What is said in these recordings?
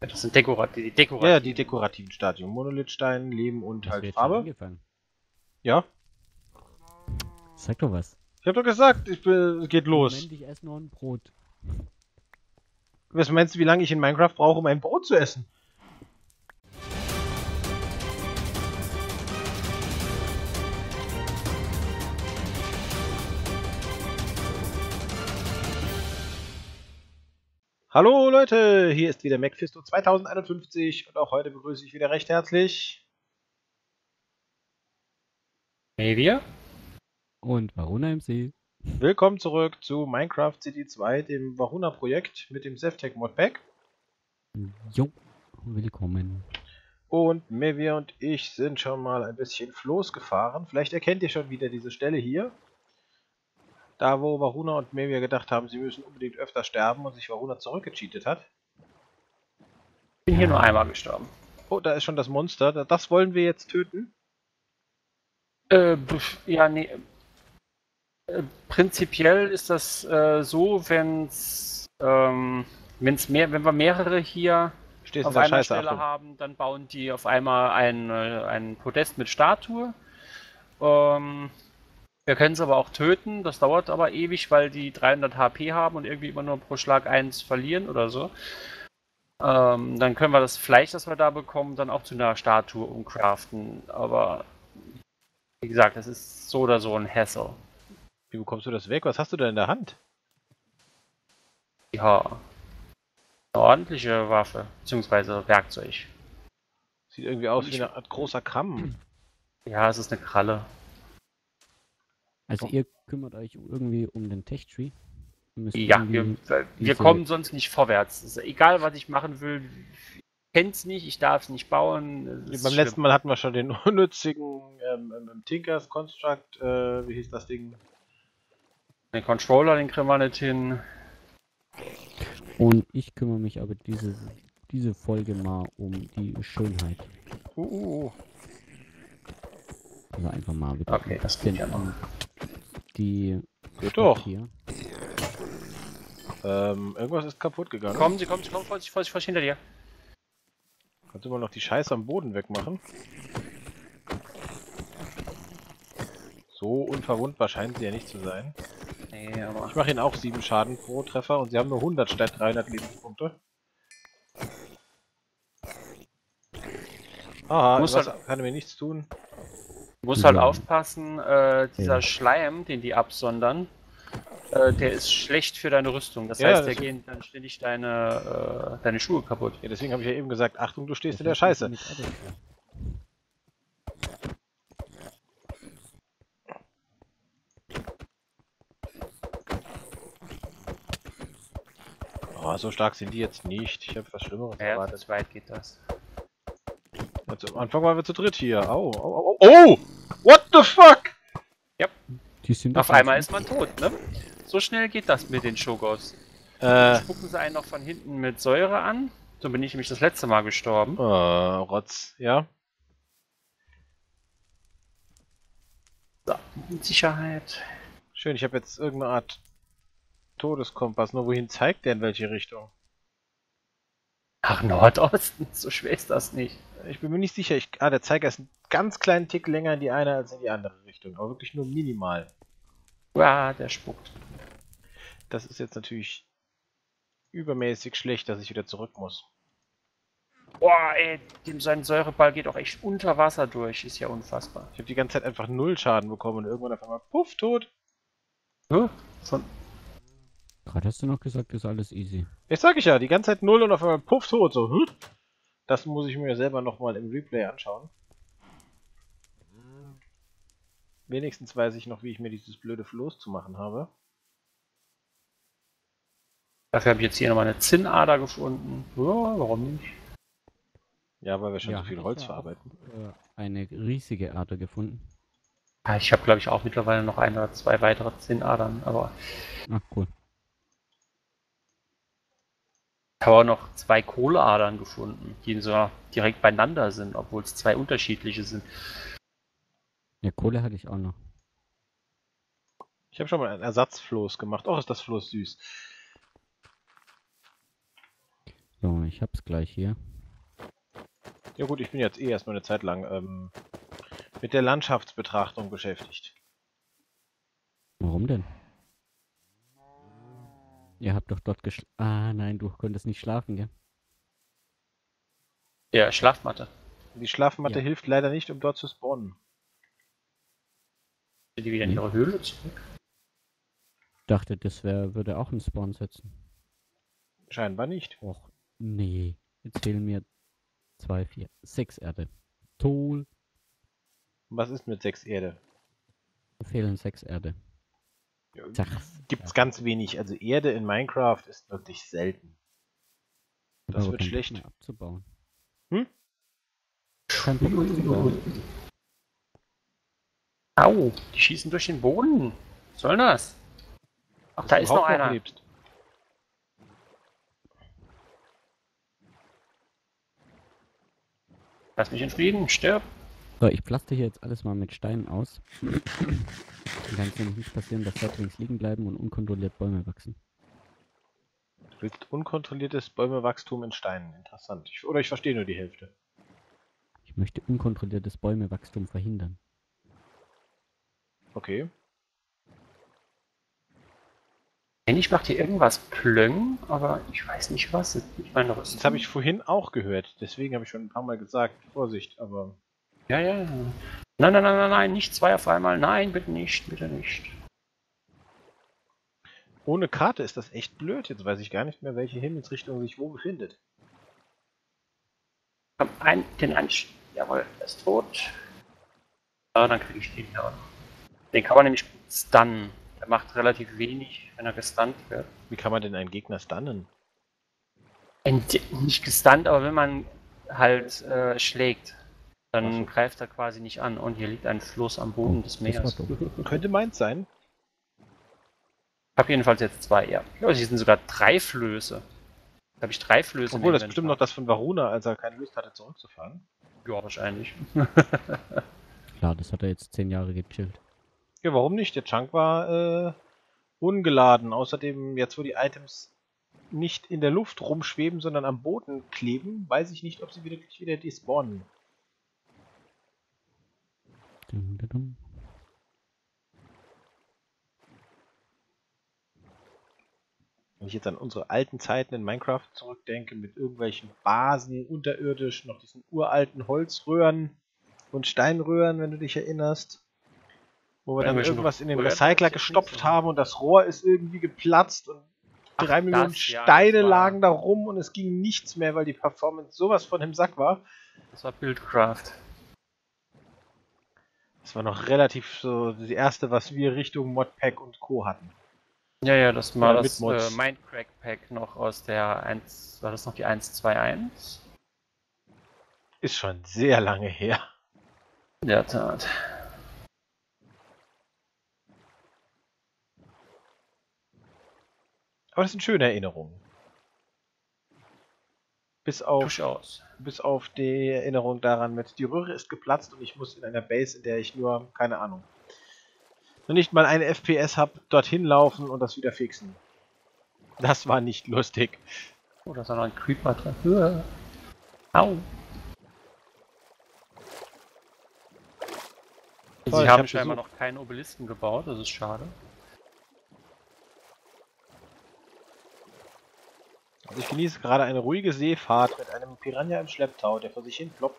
Das sind die dekorativen. Ja, die dekorativen Statuen. Monolithstein, Leben und Hast du halt jetzt schon Farbe. angefangen? Ja. Sag doch was. Ich hab doch gesagt, es geht los. Moment, ich esse noch ein Brot. Was meinst du, wie lange ich in Minecraft brauche, um ein Brot zu essen? Hallo Leute, hier ist wieder MacFisto 2051 und auch heute begrüße ich wieder recht herzlich Mevia? Und Varuna MC. Willkommen zurück zu Minecraft City 2, dem Varuna-Projekt mit dem Seftech Modpack. Jo, willkommen. Und Mevia und ich sind schon mal ein bisschen Floß gefahren. Vielleicht erkennt ihr schon wieder diese Stelle hier. Da, wo Varuna und Mevia gedacht haben, sie müssen unbedingt öfter sterben und sich Varuna zurückgecheatet hat. Ich bin hier nur einmal gestorben. Oh, da ist schon das Monster. Das wollen wir jetzt töten. Ja, nee. Prinzipiell ist das so, wenn wir mehrere hier Stehst auf in der einer Scheiße, Stelle Achtung. haben, dann bauen die auf einmal ein Podest mit Statue. Wir können es aber auch töten, das dauert aber ewig, weil die 300 HP haben und irgendwie immer nur pro Schlag 1 verlieren oder so. Dann können wir das Fleisch, das wir da bekommen, dann auch zu einer Statue umcraften. Aber wie gesagt, das ist so oder so ein Hassel. Wie bekommst du das weg? Was hast du da in der Hand? Ja, eine ordentliche Waffe, beziehungsweise Werkzeug. Sieht irgendwie aus wie eine Art großer Kamm. Ja, es ist eine Kralle. Also ihr kümmert euch irgendwie um den Tech-Tree? Ja, wir kommen sonst nicht vorwärts. Ist egal, was ich machen will, ich kenn's nicht, ich darf es nicht bauen. Beim letzten Mal hatten wir schon den unnützigen Tinkers Construct, wie hieß das Ding? Den Controller, den kriegen wir nicht hin. Und ich kümmere mich aber diese Folge mal um die Schönheit. Also einfach mal wieder. Okay, das geht ja noch. Die Geht doch. Hier. Irgendwas ist kaputt gegangen. Kommen Sie, Vorsicht, hinter dir. Kannst du mal noch die Scheiße am Boden wegmachen? So unverwundbar scheinen sie ja nicht zu sein. Nee, aber Ich mache ihnen auch 7 Schaden pro Treffer und sie haben nur 100 statt 300 Lebenspunkte. Aha, was kann mir nichts tun. du musst halt aufpassen, dieser Schleim, den die absondern, der ist schlecht für deine Rüstung. Das heißt, der gehen dann ständig deine Schuhe kaputt. Ja, deswegen habe ich ja eben gesagt, Achtung, du stehst in der Scheiße. Oh, so stark sind die jetzt nicht. Ich habe was Schlimmeres erwartet. So weit geht das. Also, am Anfang waren wir zu dritt hier. Au, au, au, au. Oh! What the fuck? Ja. Auf einmal ist man tot, ne? So schnell geht das mit den Shogos. Spucken sie einen noch von hinten mit Säure an. So bin ich nämlich das letzte Mal gestorben. Rotz, ja. So, in Sicherheit. Schön, ich habe jetzt irgendeine Art Todeskompass. Nur wohin zeigt der in welche Richtung? Nach Nordosten, so schwer ist das nicht. Ich bin mir nicht sicher. Der Zeiger ist einen ganz kleinen Tick länger in die eine als in die andere Richtung. Aber wirklich nur minimal. Ja, der spuckt. Das ist jetzt natürlich übermäßig schlecht, dass ich wieder zurück muss. Boah, ey, sein Säureball geht auch echt unter Wasser durch. Ist ja unfassbar. Ich habe die ganze Zeit einfach 0 Schaden bekommen und irgendwann auf einmal puff, tot. Gerade hast du noch gesagt, ist alles easy. Jetzt sag ich ja, die ganze Zeit 0 und auf einmal puff, tot. So, Das muss ich mir selber nochmal im Replay anschauen. Wenigstens weiß ich noch, wie ich mir dieses blöde Floß zu machen habe. Dafür habe ich jetzt hier nochmal eine Zinnader gefunden. Ja, warum nicht? Ja, weil wir schon so viel Holz verarbeiten. Eine riesige Ader gefunden. Ja, ich habe, glaube ich, auch mittlerweile noch 1 oder 2 weitere Zinnadern, aber... Ach, cool. Ich habe auch noch 2 Kohleadern gefunden, die so direkt beieinander sind, obwohl es 2 unterschiedliche sind. Ja, Kohle hatte ich auch noch. Ich habe schon mal ein Ersatzfloß gemacht. Oh, ist das Floß süß. So, ich hab's gleich hier. Ja gut, ich bin jetzt eh erstmal eine Zeit lang mit der Landschaftsbetrachtung beschäftigt. Warum denn? Ihr habt doch dort Ah, nein, du konntest nicht schlafen, gell? Ja, Schlafmatte. Die Schlafmatte Ja. hilft leider nicht, um dort zu spawnen. Sind die wieder in ihre Höhle zurück? Dachte, das würde auch einen Spawn setzen. Scheinbar nicht. Och, nee. Jetzt fehlen mir 2, 4, 6 Erde. Toll. Was ist mit 6 Erde? Fehlen 6 Erde. Sechs. Gibt's ganz wenig. Also Erde in Minecraft ist wirklich selten. Das Aber wird kein Bock schlecht. mehr abzubauen. Hm? Kein Bock abzubauen. Au, die schießen durch den Boden. Was soll das? Ach, Dass da du ist noch überhaupt einer. lebst. Lass mich in Frieden, stirb. So, ich pflaster hier jetzt alles mal mit Steinen aus. Dann kann es nämlich nicht passieren, dass Saplings liegen bleiben und unkontrolliert Bäume wachsen. Du willst unkontrolliertes Bäumewachstum in Steinen. Interessant. Oder ich verstehe nur die Hälfte. Ich möchte unkontrolliertes Bäumewachstum verhindern. Okay. Ich macht hier irgendwas plöng, aber ich weiß nicht was. Das ist nicht meine Rüstung. Das habe ich vorhin auch gehört. Deswegen habe ich schon ein paar Mal gesagt, Vorsicht, aber... Ja, ja, ja. Nein, nein, nein, nein, nein, nicht zwei auf einmal. Nein, bitte nicht, bitte nicht. Ohne Karte ist das echt blöd. Jetzt weiß ich gar nicht mehr, welche Himmelsrichtung sich wo befindet. Komm, jawohl, er ist tot. Ah, dann kriege ich den ja. Den kann man nämlich gut stunnen. Der macht relativ wenig, wenn er gestunt wird. Wie kann man denn einen Gegner stunnen? Nicht gestunt, aber wenn man halt schlägt, dann Ach so. greift er quasi nicht an. Und hier liegt ein Floß am Boden des Meeres. Könnte meins sein. Ich habe jedenfalls jetzt 2, ja. Ja, hier sind sogar 3 Flöße. Da habe ich 3 Flöße. Obwohl, das ist bestimmt noch das von Varuna, als er keine Lust hatte zurückzufahren. Ja, wahrscheinlich. Klar, das hat er jetzt 10 Jahre gechillt. Ja, warum nicht? Der Chunk war ungeladen. Außerdem, jetzt wo die Items nicht in der Luft rumschweben, sondern am Boden kleben, weiß ich nicht, ob sie wieder despawnen. Dum, dum, dum. Wenn ich jetzt an unsere alten Zeiten in Minecraft zurückdenke, mit irgendwelchen Basen unterirdisch, noch diesen uralten Holzröhren und Steinröhren, wenn du dich erinnerst, wo wir dann irgendwas in den Recycler gestopft haben und das Rohr ist irgendwie geplatzt und 3 Millionen Steine lagen da rum und es ging nichts mehr, weil die Performance sowas von im Sack war. Das war Buildcraft. Das war noch relativ so das erste, was wir Richtung Modpack und Co. hatten. Ja, ja, das war Ja, das mit Mods. Minecraft Pack noch aus der 1. War das noch die 1.2.1? Ist schon sehr lange her. In der Tat. Aber das sind schöne Erinnerungen. Bis auf Durchaus. die Erinnerung daran mit, die Röhre ist geplatzt und ich muss in einer Base, in der ich nur, keine Ahnung, noch nicht mal eine FPS habe, dorthin laufen und das wieder fixen. Das war nicht lustig. Oh, da ist noch ein Creeper drin. Uah. Au. Toll, Sie ich haben hab scheinbar Besuch. noch keinen Obelisken gebaut, das ist schade. Also ich genieße gerade eine ruhige Seefahrt mit einem Piranha im Schlepptau, der vor sich hin ploppt.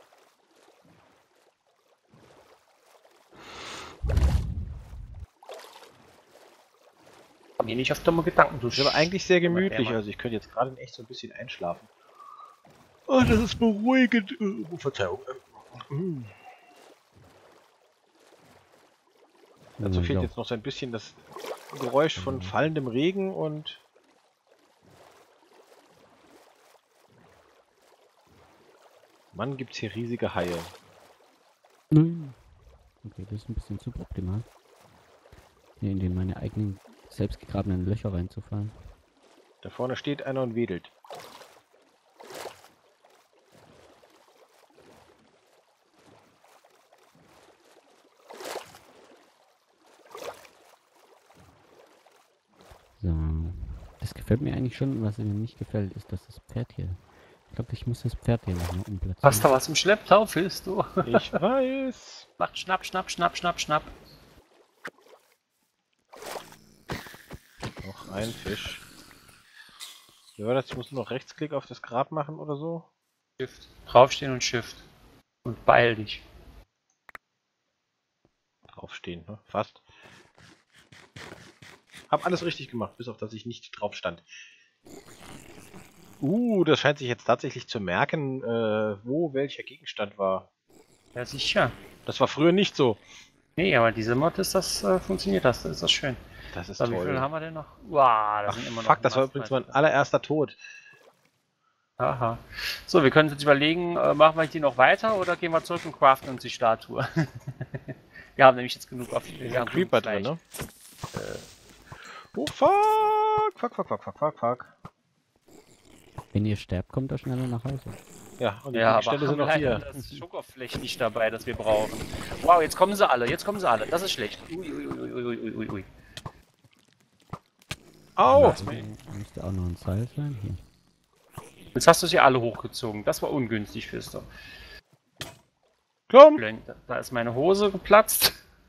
Hab mir nicht auf dumme Gedanken Ist aber eigentlich sehr gemütlich, also ich könnte jetzt gerade in echt so ein bisschen einschlafen. Oh, das ist beruhigend. Oh, Verzeihung. Dazu fehlt jetzt noch so ein bisschen das Geräusch von fallendem Regen und... Mann, gibt's hier riesige Haie. Nein. Okay, das ist ein bisschen suboptimal. Hier in meine eigenen selbst gegrabenen Löcher reinzufallen. Da vorne steht einer und wedelt. So. Das gefällt mir eigentlich schon. Was mir nicht gefällt, ist, dass das Pferd hier Ich glaube, ich muss das Pferd hier nochmal umplatzieren. Hast du was im Schlepptau, willst du? Ich weiß. Macht Schnapp, Schnapp, Schnapp, Schnapp, Schnapp. Noch ein Fisch. Wie war das? Ich muss nur noch Rechtsklick auf das Grab machen oder so? Shift. Draufstehen und Shift. Und beeil dich. Draufstehen, ne? Fast. Hab alles richtig gemacht, bis auf dass ich nicht drauf stand. Das scheint sich jetzt tatsächlich zu merken, wo welcher Gegenstand war. Ja, sicher. Das war früher nicht so. Nee, aber diese Mod ist das, funktioniert das, ist das schön. Das ist So, wie viel toll. haben wir denn noch? Wow, das Ach, sind immer noch. fuck, das war übrigens mein allererster Tod. Aha. So, wir können uns jetzt überlegen, machen wir die noch weiter oder gehen wir zurück und craften uns die Statue? Wir haben nämlich jetzt genug auf die Ja, Creeper drin, ne? Oh, fuck! Fuck, fuck, fuck, fuck, fuck, fuck. Wenn ihr sterbt, kommt er schneller nach Hause. Ja, und die Ja, aber Stelle sind haben noch leider hier. das Schokofleisch nicht dabei, das wir brauchen. Wow, jetzt kommen sie alle, jetzt kommen sie alle. Das ist schlecht. Ui, ui, ui, ui, ui, ui, ui. Au! Müsste auch noch ein Seil sein. Hier. Jetzt hast du sie alle hochgezogen. Das war ungünstig fürs Doch. Komm! Da ist meine Hose geplatzt.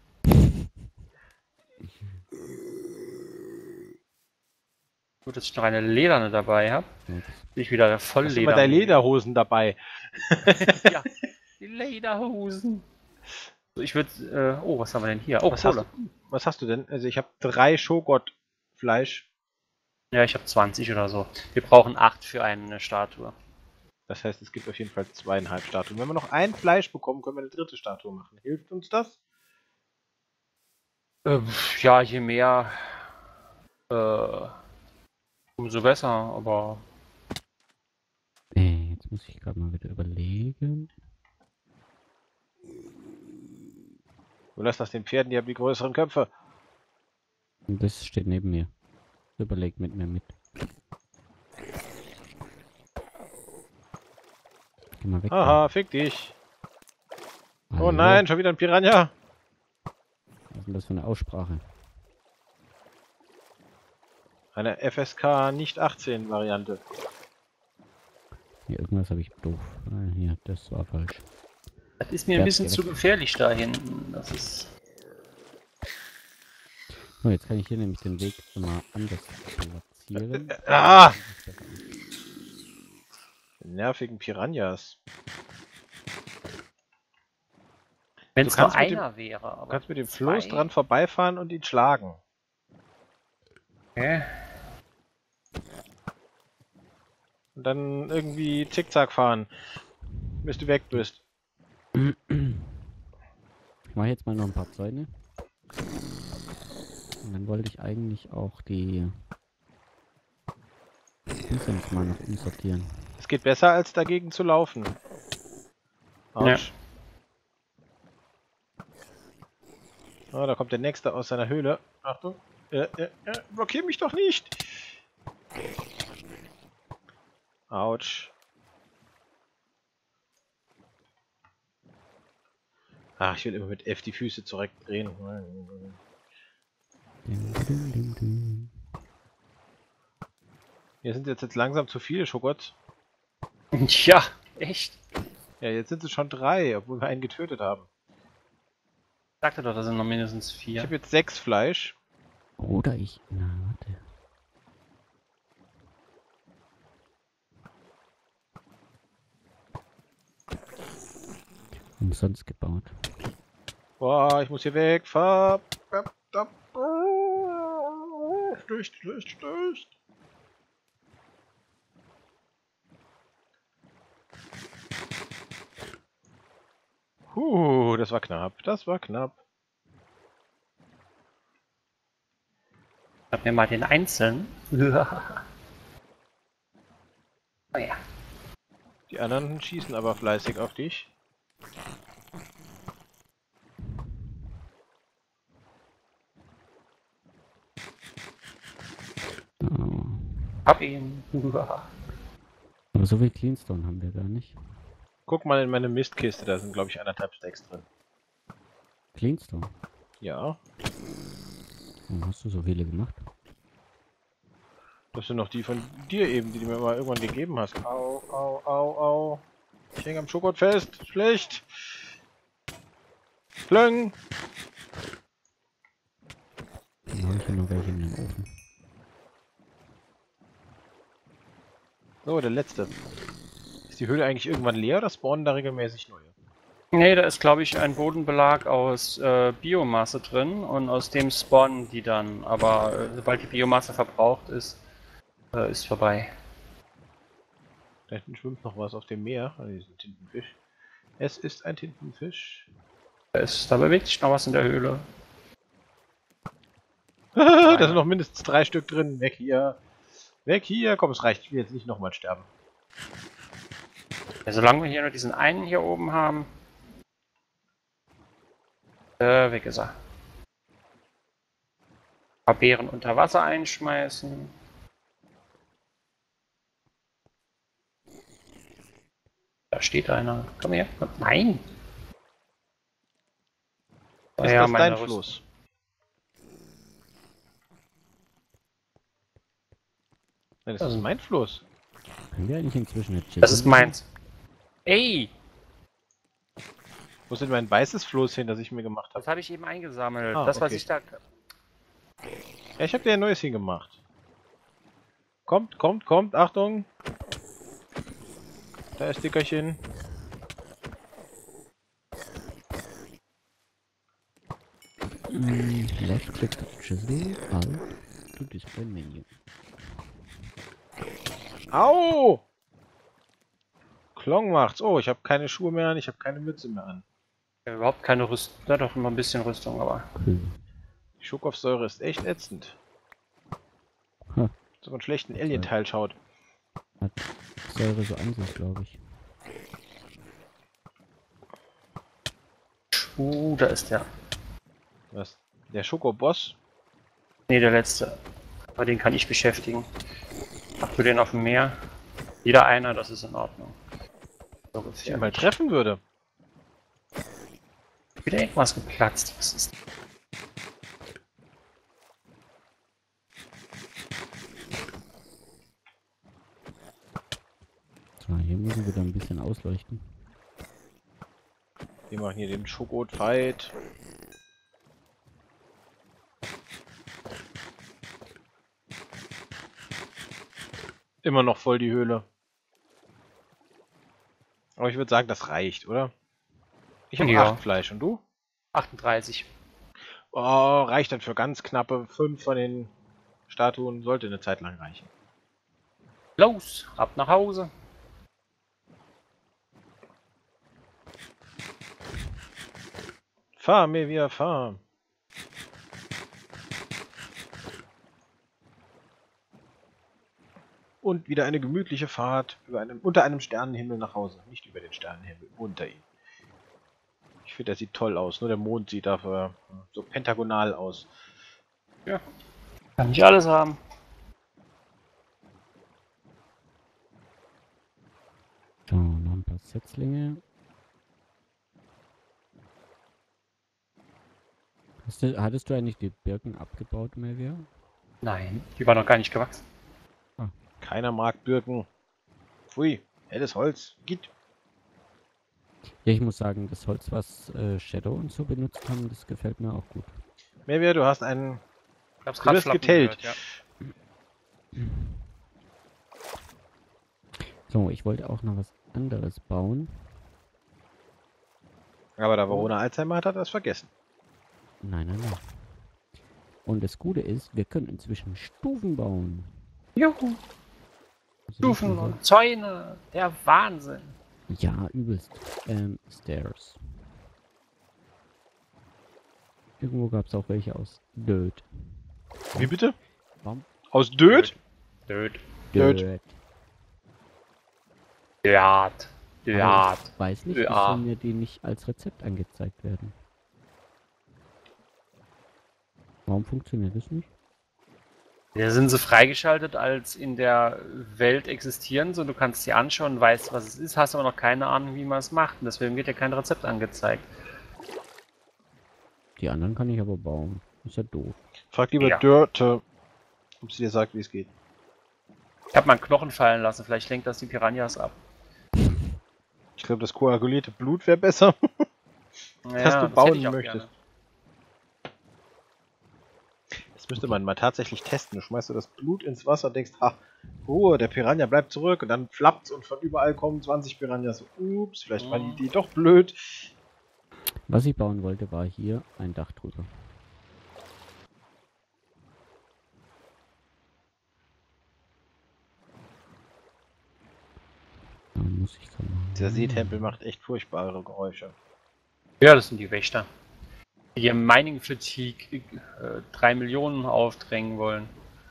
Gut, dass ich noch eine lederne dabei habe. Ups. Bin ich wieder voll Hast du immer deine Lederhosen dabei? Ja, die Lederhosen. So, ich würde. Oh, was haben wir denn hier? Oh, Kohle. Was hast du denn? Also ich habe 3 Shoggoth-Fleisch. Ja, ich habe 20 oder so. Wir brauchen 8 für eine Statue. Das heißt, es gibt auf jeden Fall 2,5 Statuen. Wenn wir noch ein Fleisch bekommen, können wir eine 3. Statue machen. Hilft uns das? Ja, je mehr, umso besser, aber Jetzt muss ich gerade mal wieder überlegen. Du lässt das den Pferden, die haben die größeren Köpfe. Und das steht neben mir. Überlegt mit mir mit. Geh mal weg. Aha, fick dich. da. Oh Hallo? nein, schon wieder ein Piranha. Was ist denn das für eine Aussprache? Eine FSK nicht 18 Variante. Hier, irgendwas habe ich doof. Hier, das war falsch. das ist mir ein bisschen zu gefährlich da hinten. Das ist. So, jetzt kann ich hier nämlich den Weg immer anders platzieren. Ah! Nervigen Piranhas. Wenn Du es nur kannst mit dem- einer wäre, aber. Du kannst mit dem zwei? Floß dran vorbeifahren und ihn schlagen. Okay. Und dann irgendwie zickzack fahren, bis du weg bist. Ich mache jetzt mal noch ein paar Zäune. Und dann wollte ich eigentlich auch die Incense mal noch umsortieren. Es geht besser, als dagegen zu laufen. Autsch. Ah, da kommt der nächste aus seiner Höhle. Achtung. Blockier mich doch nicht! Autsch. Ach, ich will immer mit F die Füße zurückdrehen. Dim, dim, dim. Hier sind jetzt langsam zu viele Schogotts. Ja, echt. Ja, jetzt sind es schon 3, obwohl wir einen getötet haben. Ich sagte doch, da sind noch mindestens Ich 4. habe jetzt 6 Fleisch. Oder ich. Na, warte. Umsonst gebaut. Boah, ich muss hier weg. Fahr. Stößt. Das war knapp. Das war knapp. Hab mir mal den einzelnen. Oh ja. Die anderen schießen aber fleißig auf dich. Oh. Hab ihn. Aber so viel Cleanstone haben wir gar nicht. Guck mal in meine Mistkiste, da sind glaube ich 1,5 Stacks drin. Cleanstone? Ja. Warum hast du so viele gemacht? Das sind noch die von dir eben, die du mir mal irgendwann gegeben hast. Au, au, au, au. Ich hänge am Schokot fest. Schlecht. Plöng. Dann habe ich hier noch welche in den Ofen. So, der letzte. Ist die Höhle eigentlich irgendwann leer oder spawnen da regelmäßig neue? Nee, da ist, glaube ich, ein Bodenbelag aus Biomasse drin und aus dem spawnen die dann. Aber sobald die Biomasse verbraucht ist, ist vorbei. Da hinten schwimmt noch was auf dem Meer. Ah, hier ist ein Tintenfisch. Es ist ein Tintenfisch. Da bewegt sich noch was in der Höhle. Da sind noch mindestens 3 Stück drin. Weg hier. Weg hier. Komm, es reicht. Ich will jetzt nicht nochmal sterben. Ja, solange wir hier nur diesen einen hier oben haben. Weg ist er. Ein paar Beeren unter Wasser einschmeißen. Da steht einer. Komm her. Nein! Ist das dein Floß? Nein, das ist mein Floß. Können wir eigentlich inzwischen eine Chicken? Das ist meins. Ey! Wo ist denn mein weißes Floß hin, das ich mir gemacht habe? Das habe ich eben eingesammelt. Ah, das, was okay. ich da. Ja, ich habe dir ein neues hingemacht. Kommt, kommt, kommt. Achtung. Da ist Dickerchen. Left click Chisel, Alt to display menu. Au! Klong macht's. Oh, ich habe keine Schuhe mehr an, ich habe keine Mütze mehr an. Ja, überhaupt keine Rüstung. Ja, doch immer ein bisschen Rüstung, aber. Cool. Die Schokofsäure ist echt ätzend. Ha. So einen schlechten Alien-Teil schaut. Hat Säure so an sich, glaube ich. Da ist der. Was? Der Schokoboss? Nee, der letzte. Aber den kann ich beschäftigen. Ach, du den auf dem Meer? Jeder einer, das ist in Ordnung. So Wenn ich ihn mal treffen würde. Wieder irgendwas geplatzt. Was ist? So, hier müssen wir dann ein bisschen ausleuchten. Wir machen hier den Schokot-Fight. Immer noch voll die Höhle. Aber ich würde sagen, das reicht, oder? Ich habe Ja. 8 Fleisch und du? 38. Oh, reicht dann für ganz knappe 5 von den Statuen. Sollte eine Zeit lang reichen. Los, ab nach Hause. Fahr, Mevia, fahr. Und wieder eine gemütliche Fahrt unter einem Sternenhimmel nach Hause. Nicht über den Sternenhimmel, unter ihm. Ich finde, der sieht toll aus. Nur der Mond sieht dafür so pentagonal aus. Ja. Kann ich alles haben. So, noch ein paar Setzlinge. Hattest du eigentlich die Birken abgebaut, Melvia? Nein, die war noch gar nicht gewachsen. Keiner mag Birken. Pfui, helles Holz. Geht. Ja, ich muss sagen, das Holz, was Shadow und so benutzt haben, das gefällt mir auch gut. Mevia, du hast einen. Ich hab's Du grad wirst flappen getellt. gehört, ja. So, ich wollte auch noch was anderes bauen. Aber da Verona Alzheimer hat, hat er das vergessen. Nein, nein, nein. Und das Gute ist, wir können inzwischen Stufen bauen. Juhu, Also Stufen nicht nur und Zäune. Der Wahnsinn. so- Ja, übelst. Stairs. Irgendwo gab es auch welche aus Dirt. Wie bitte? Warum? Aus Död? Död. Dirt. Dirt. Död. Död. Aber ich weiß nicht, Ja. wieso mir die nicht als Rezept angezeigt werden. Warum funktioniert das nicht? Da sind sie freigeschaltet als in der Welt existieren, so du kannst sie anschauen, weißt, was es ist, hast aber noch keine Ahnung, wie man es macht. Und deswegen wird dir kein Rezept angezeigt. Die anderen kann ich aber bauen. Ist ja doof. Frag lieber Ja. Dörte, ob sie dir sagt, wie es geht. Ich habe mal einen Knochen fallen lassen, vielleicht lenkt das die Piranhas ab. Ich glaube, das koagulierte Blut wäre besser. Dass du Das hätte bauen ich auch möchtest. gerne. Das müsste man mal tatsächlich testen. Du schmeißt du das Blut ins Wasser und denkst, ha, Ruhe, der Piranha bleibt zurück und dann flappt's und von überall kommen 20 Piranhas. Ups, vielleicht war die Idee doch blöd. Was ich bauen wollte, war hier ein Dach drüber. Da muss ich gerade machen. Der Seetempel macht echt furchtbare Geräusche. Ja, das sind die Wächter. Die ihrem Mining Fatigue 3 Millionen aufdrängen wollen.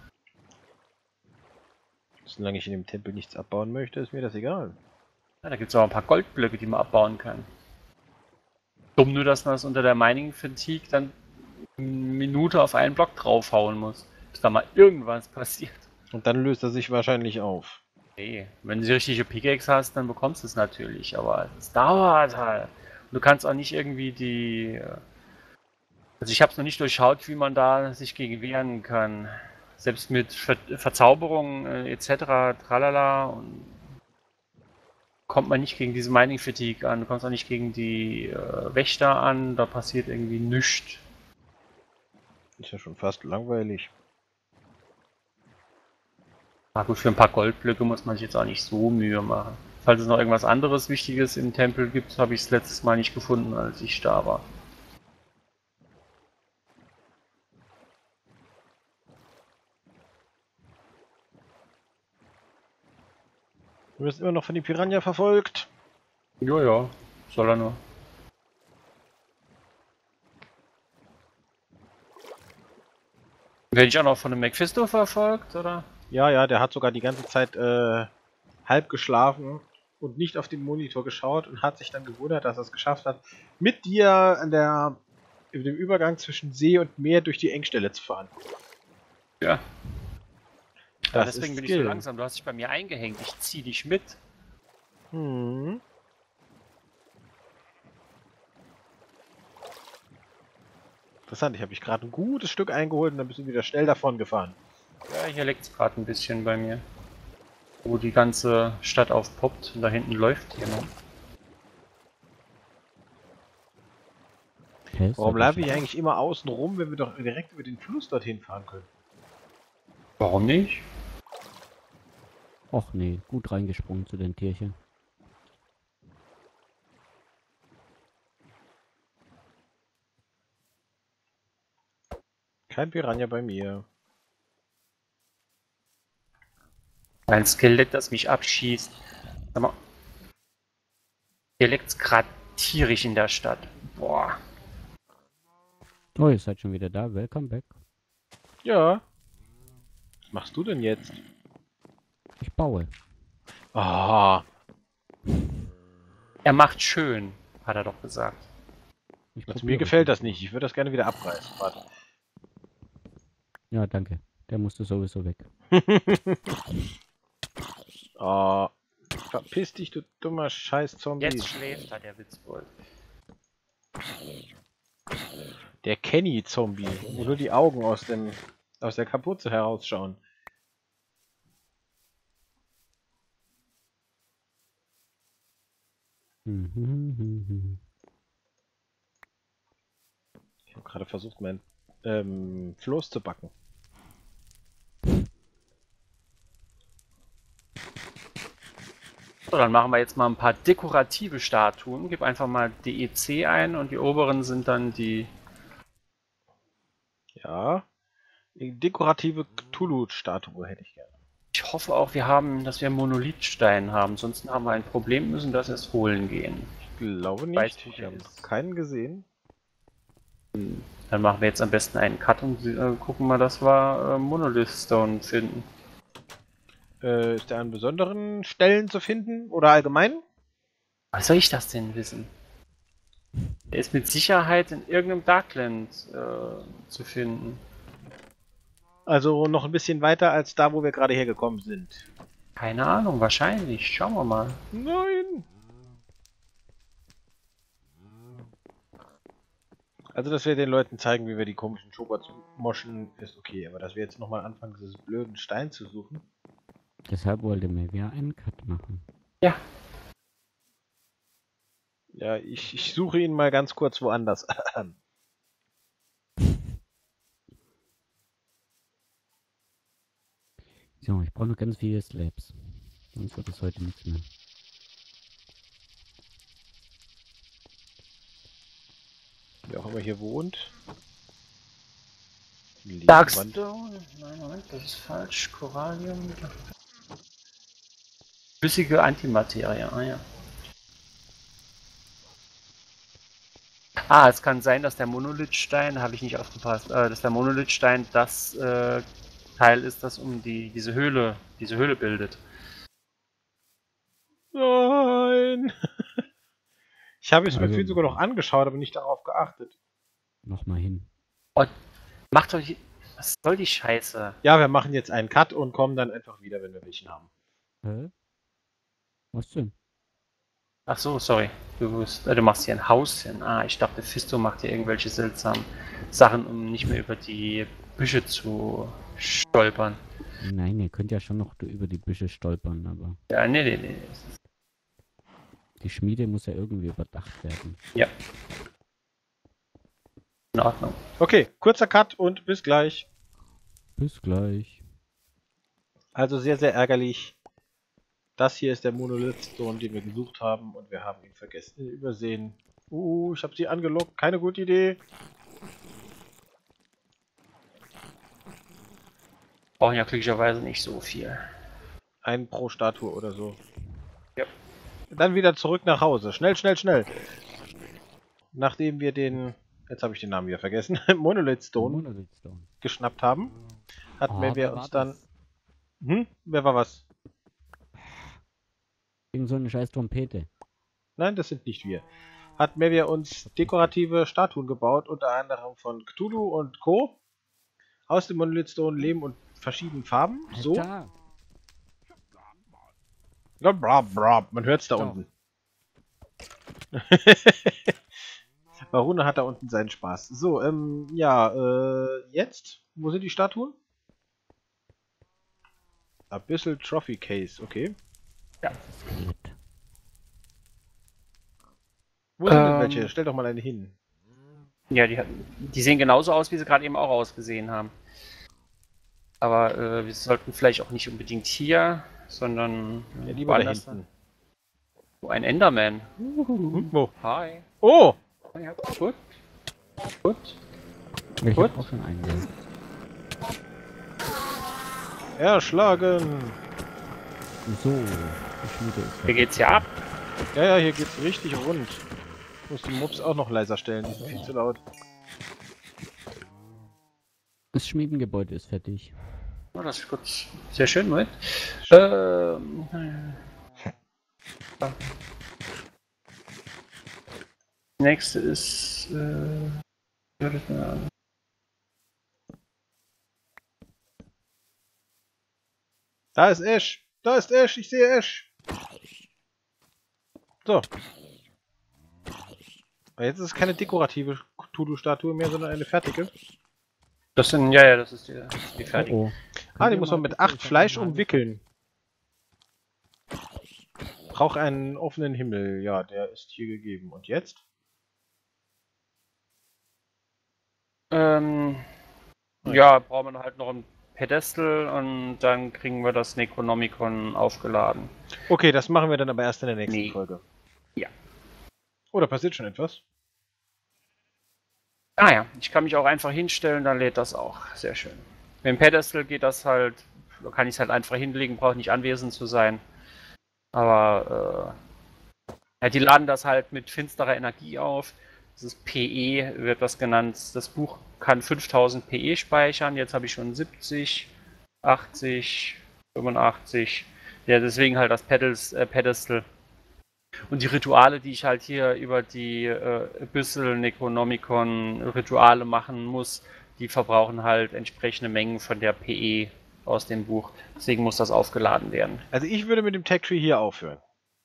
Solange ich in dem Tempel nichts abbauen möchte, ist mir das egal. Ja, da gibt es auch ein paar Goldblöcke, die man abbauen kann. Dumm nur, dass man es unter der Mining Fatigue dann eine Minute auf einen Block draufhauen muss, bis da mal irgendwas passiert. Und dann löst er sich wahrscheinlich auf. Nee, wenn du die richtige Pickaxe hast, dann bekommst du es natürlich, aber es dauert halt. Und du kannst auch nicht irgendwie die... Also ich habe es noch nicht durchschaut, wie man da sich gegen wehren kann. Selbst mit Verzauberung etc. Tralala und kommt man nicht gegen diese Mining Fatigue an. Du kommst auch nicht gegen die Wächter an. Da passiert irgendwie nichts. Ist ja schon fast langweilig. Na gut, für ein paar Goldblöcke muss man sich jetzt auch nicht so Mühe machen. Falls es noch irgendwas anderes Wichtiges im Tempel gibt, habe ich es letztes Mal nicht gefunden, als ich da war. Du wirst immer noch von den Piranha verfolgt. Ja, soll er nur. Werde ich auch noch von einem Mephisto verfolgt, oder? Ja, der hat sogar die ganze Zeit halb geschlafen und nicht auf den Monitor geschaut und hat sich dann gewundert, dass er es geschafft hat, mit dir an dem Übergang zwischen See und Meer durch die Engstelle zu fahren. Ja. Das deswegen ist bin ich so Skill. langsam. Du hast dich bei mir eingehängt. Ich zieh dich mit. Hm. Interessant, ich habe mich gerade ein gutes Stück eingeholt und dann bist du wieder schnell davon gefahren. Ja, hier leckt es gerade ein bisschen bei mir. Wo die ganze Stadt aufpoppt und da hinten läuft jemand. Hä, Warum seid ihr laufe ich schon- eigentlich immer außen rum, wenn wir doch direkt über den Fluss dorthin fahren können? Warum nicht? Och nee, gut reingesprungen zu den Tierchen. Kein Piranha bei mir. Ein Skelett, das mich abschießt. Sag mal. Hier leckt's gerade tierisch in der Stadt. Boah. Oh, ihr seid schon wieder da. Welcome back. Ja. Was machst du denn jetzt? Ich baue. Ah, Er macht schön, hat er doch gesagt. Ich also probiere mir gefällt es. das nicht. Ich würde das gerne wieder abreißen. Warte. Ja, danke. Der musste sowieso weg. Oh, verpiss dich, du dummer Scheiß-Zombie. Jetzt schläft er, der Witzbold. Der Kenny-Zombie, wo nur die Augen aus der Kapuze herausschauen. Ich habe gerade versucht, mein Floß zu backen. So, dann machen wir jetzt mal ein paar dekorative Statuen. Gib einfach mal DEC ein und die oberen sind dann die... Ja. Die dekorative Cthulhu-Statue hätte ich gerne. Ich hoffe auch, dass wir Monolithstein haben. Ansonsten haben wir ein Problem, müssen das erst holen gehen. Ich glaube Weiß, nicht. wo Ich der habe ist. keinen gesehen. Dann machen wir jetzt am besten einen Cut und gucken mal, dass wir Monolith Stone finden. Ist der an besonderen Stellen zu finden? Oder allgemein? Was soll ich das denn wissen? Der ist mit Sicherheit in irgendeinem Darkland zu finden. Also noch ein bisschen weiter als da, wo wir gerade hergekommen sind. Keine Ahnung, wahrscheinlich. Schauen wir mal. Nein! Also, dass wir den Leuten zeigen, wie wir die komischen Schober moschen, ist okay. Aber dass wir jetzt nochmal anfangen, diesen blöden Stein zu suchen. Deshalb wollte Mevia einen Cut machen. Ja. Ja, ich suche ihn mal ganz kurz woanders. So, ich brauche noch ganz viele Slabs. Sonst wird es heute nichts mehr. Wer auch immer hier wohnt. Darkstone? Nein, Moment, das ist falsch. Korallium. Flüssige Antimaterie, ah ja. Ah, es kann sein, dass der Monolithstein, habe ich nicht aufgepasst, dass der Monolithstein das Teil ist, das um diese Höhle bildet. Nein! Ich habe es mir Also- viel sogar noch angeschaut, aber nicht darauf geachtet. Nochmal hin. Macht euch. Was soll die Scheiße? Ja, wir machen jetzt einen Cut und kommen dann einfach wieder, wenn wir welchen haben. Hä? Was denn? Ach so, sorry. Du machst hier ein Haus hin. Ah, ich dachte, Fisto macht hier irgendwelche seltsamen Sachen, um nicht mehr über die Büsche zu stolpern. Nein, ihr könnt ja schon noch über die Büsche stolpern, aber Ja, nee. die Schmiede muss ja irgendwie überdacht werden. Ja. In Ordnung. Okay, kurzer Cut und bis gleich. Bis gleich. Also sehr, sehr ärgerlich. Das hier ist der Monolith-Stone, den wir gesucht haben und wir haben ihn vergessen, übersehen. Ich habe sie angelockt. Keine gute Idee. Brauchen ja glücklicherweise nicht so viel. Einen pro Statue oder so. Ja. Dann wieder zurück nach Hause. Schnell, schnell, schnell. Nachdem wir den, jetzt habe ich den Namen wieder vergessen, Monolith-Stone Monolithstone. geschnappt haben, hatten wir wer uns war dann... das? Wer war was? Irgend so eine scheiß Trompete. Nein, das sind nicht wir. Hatten wir uns dekorative Statuen gebaut, unter anderem von Cthulhu und Co. Aus dem Monolith-Stone, Lehm und verschiedenen Farben. So. Alter, Ja, brab, brab. Man hört es da So. unten. Varuna hat da unten seinen Spaß. So, jetzt? Wo sind die Statuen? Abyssal Trophy Case, okay. Skelett. Wo sind denn welche? Stell doch mal eine hin. Ja, die sehen genauso aus, wie sie gerade eben auch ausgesehen haben. Aber wir sollten vielleicht auch nicht unbedingt hier, sondern Ja, lieber da woanders hinten. Oh, ein Enderman. Wo? Hi. Oh! Ja, gut. Gut. Ich Gut. hab auch schon einen. Erschlagen! So, die Schmiede ist Wie geht's hier ab? Ja, hier geht's richtig rund. Ich muss die Mobs auch noch leiser stellen, die sind viel zu laut. Das Schmiedengebäude ist fertig. Oh, das ist gut. Sehr schön, Moment. Nächste ist. Da ist Ash! Da ist Ash! Ich sehe Ash! So. Aber jetzt ist es keine dekorative Cthulhu-Statue mehr, sondern eine fertige. Das sind, ja, das ist die fertige. Oh. Die muss man mit 8 Fleisch umwickeln. Braucht einen offenen Himmel. Ja, der ist hier gegeben. Und jetzt? Ja, brauchen wir halt noch ein Pedestal und dann kriegen wir das Necronomicon aufgeladen. Okay, das machen wir dann aber erst in der nächsten Nee. Folge. Ja. Oh, da passiert schon etwas. Ah ja, ich kann mich auch einfach hinstellen, dann lädt das auch. Sehr schön. Mit dem Pedestal geht das halt, da kann ich es halt einfach hinlegen, brauche nicht anwesend zu sein. Aber ja, die laden das halt mit finsterer Energie auf. Das ist PE, wird das genannt. Das Buch kann 5000 PE speichern. Jetzt habe ich schon 70, 80, 85. Ja, deswegen halt das Pedestal. Und die Rituale, die ich halt hier über die Abyssal Necronomicon Rituale machen muss, die verbrauchen halt entsprechende Mengen von der PE aus dem Buch. Deswegen muss das aufgeladen werden. Also ich würde mit dem Tech Tree hier aufhören.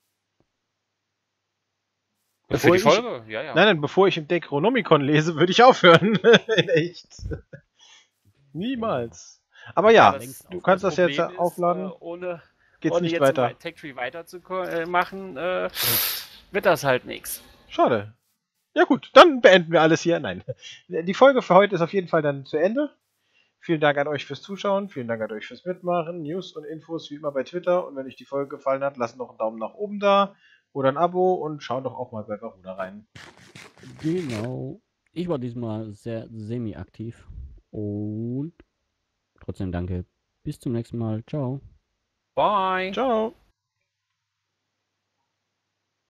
Für Bevor die ich- Folge? Ja, ja. Nein, bevor ich im Necronomicon lese, würde ich aufhören. In echt. Niemals. Aber ja, das- du kannst das jetzt Problem ist, aufladen. geht's ohne nicht jetzt weiter. im Tech-Tree weiterzumachen, wird das halt nichts. Schade. Ja gut, dann beenden wir alles hier. Nein. Die Folge für heute ist auf jeden Fall dann zu Ende. Vielen Dank an euch fürs Zuschauen, vielen Dank an euch fürs Mitmachen. News und Infos wie immer bei Twitter. Und wenn euch die Folge gefallen hat, lasst noch einen Daumen nach oben da oder ein Abo und schaut doch auch mal bei Varuna rein. Genau. Ich war diesmal sehr semi-aktiv. Und trotzdem danke. Bis zum nächsten Mal. Ciao. Bye! Ciao.